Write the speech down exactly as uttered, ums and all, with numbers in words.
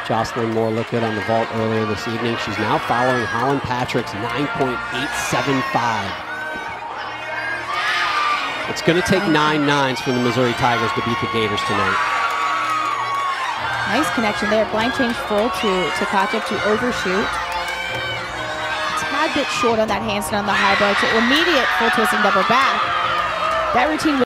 Jocelyn Moore looked good on the vault earlier this evening. She's now following Holland Patrick's nine point eight seven five. It's going to take nine nines for the Missouri Tigers to beat the Gators tonight. Nice connection there. Blank change full to Takachuk to overshoot. A tad bit short on that handstand on the high bar to immediate full twisting double back. That routine